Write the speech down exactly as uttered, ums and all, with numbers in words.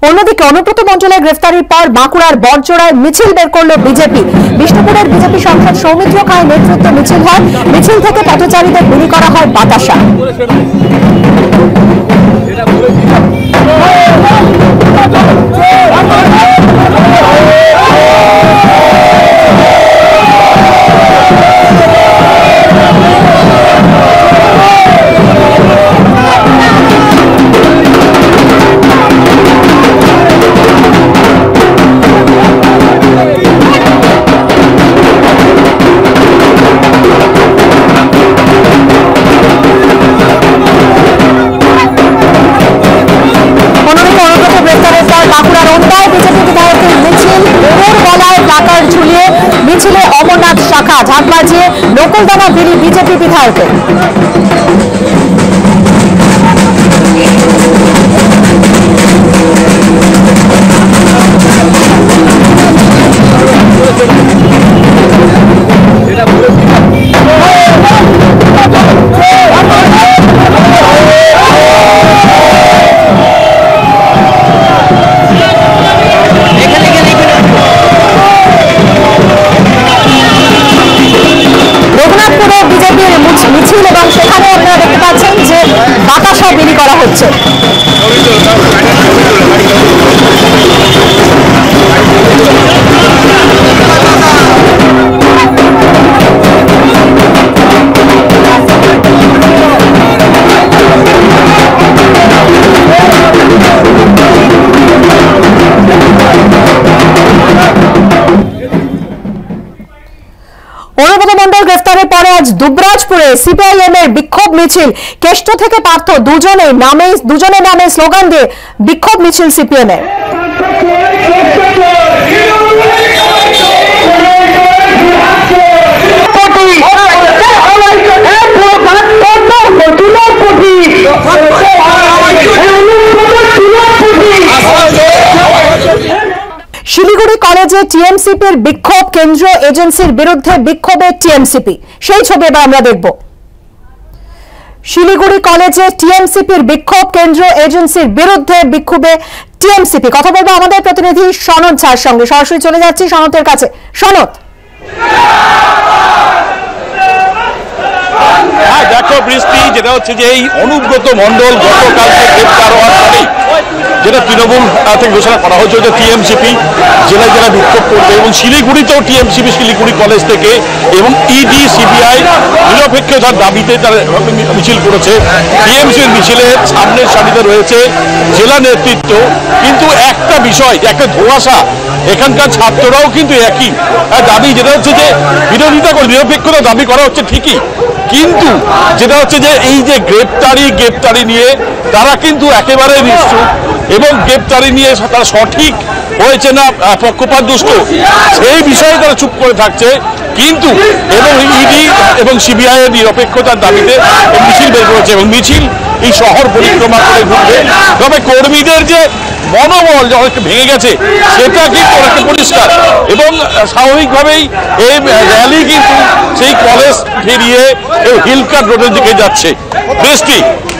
অন্যদিকে অনুব্রত মণ্ডলের গ্রেফতারির পর বাঁকুড়ার বড়জোড়ায় মিছিল বের করল বিজেপি। বিষ্ণুপুরের বিজেপি সাংসদ সৌমিত্র খায়ের নেতৃত্বে মিছিল হয়। মিছিল থেকে পথচারীদের বিলি করা হয় বাতাসা। মিছিলে অমরনাথ শাখা ঝাঁক বাজিয়ে নকলদানা বিলি বিজেপি বিধায়কের। মিছিল এবং সেখানে আপনারা দেখতে পাচ্ছেন যে বাতাসা বিলি করা হচ্ছে। অনুব্রত মণ্ডল গ্রেফতারের পরে আজ দুবরাজপুরে সিপিআইএম এর বিক্ষোভ মিছিল। কেষ্ট থেকে পার্থ দুজনে নামে দুজনের নামে স্লোগান দিয়ে বিক্ষোভ মিছিল সিপিএম এর। শিলিগুড়ি কলেজে টিএমসিপির বিক্ষোভ, কেন্দ্রীয় এজেন্সির বিরুদ্ধে বিক্ষোভে টিএমসিপি, সেই ছবি এবার আমরা দেখব। শিলিগুড়ি কলেজে টিএমসিপির বিক্ষোভ, কেন্দ্রীয় এজেন্সির বিরুদ্ধে বিক্ষোভে টিএমসিপি। কথা বলবো আমাদের প্রতিনিধি সনদ ঝার সঙ্গে, সরাসরি চলে যাচ্ছি সনদের কাছে। সনদ, হ্যাঁ দেখো বৃষ্টি, যেটা হচ্ছে যে এই অনুব্রত মণ্ডল গতকালকে গ্রেপ্তার হওয়ার পরে যেটা তৃণমূল থেকে ঘোষণা করা হয়েছে যে টিএমসিপি জেলায় জেলায় বিক্ষোভ করবে এবং শিলিগুড়িতেও টিএমসিপি শিলিগুড়ি কলেজ থেকে এবং ইডি সিবিআই নিরপেক্ষতার দাবিতে তারা মিছিল করেছে। টিএমসির মিছিলের সামনের সারিতে রয়েছে জেলা নেতৃত্ব, কিন্তু একটা বিষয়, একটা ধোঁয়াশা, এখানকার ছাত্ররাও কিন্তু একই দাবি, যেটা হচ্ছে যে বিরোধিতা করে নিরপেক্ষতা দাবি করা হচ্ছে ঠিকই, কিন্তু যেটা হচ্ছে যে এই যে গ্রেপ্তারি গ্রেপ্তারি নিয়ে তারা কিন্তু একেবারে নিশ্চুপ এবং গ্রেপ্তারি নিয়ে তারা সঠিক হয়েছে না পক্ষপাতদুষ্ট সেই বিষয়ে তারা চুপ করে থাকছে। কিন্তু এবং ইডি এবং সিবিআই এর নিরপেক্ষতার দাবিতে মিছিল বের করেছে এবং মিছিল এই শহর পরিক্রমা করে ঘুরবে। তবে কর্মীদের যে মনোবল অনেকটা ভেঙে গেছে সেটা কিন্তু অনেকটা পরিষ্কার এবং স্বাভাবিকভাবেই এই র্যালি কিন্তু সেই কলেজ ফিরিয়ে হিলকাট রোডের দিকে যাচ্ছে। বৃষ্টি।